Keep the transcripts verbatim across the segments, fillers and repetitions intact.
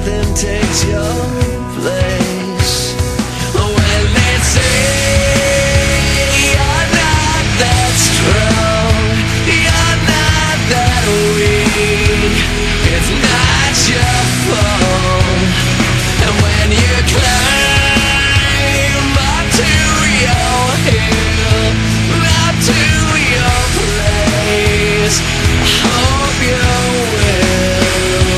nothing takes your place. When they say you're not that strong, you're not that weak, it's not your fault. And when you climb up to your hill, up to your place, I hope you will.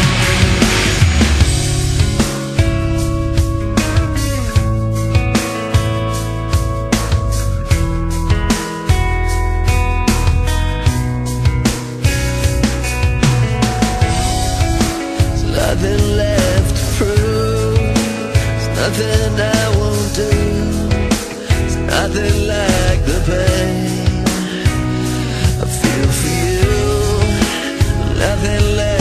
There's nothing left to prove, there's nothing I won't do, there's nothing like the pain I feel for you, nothing left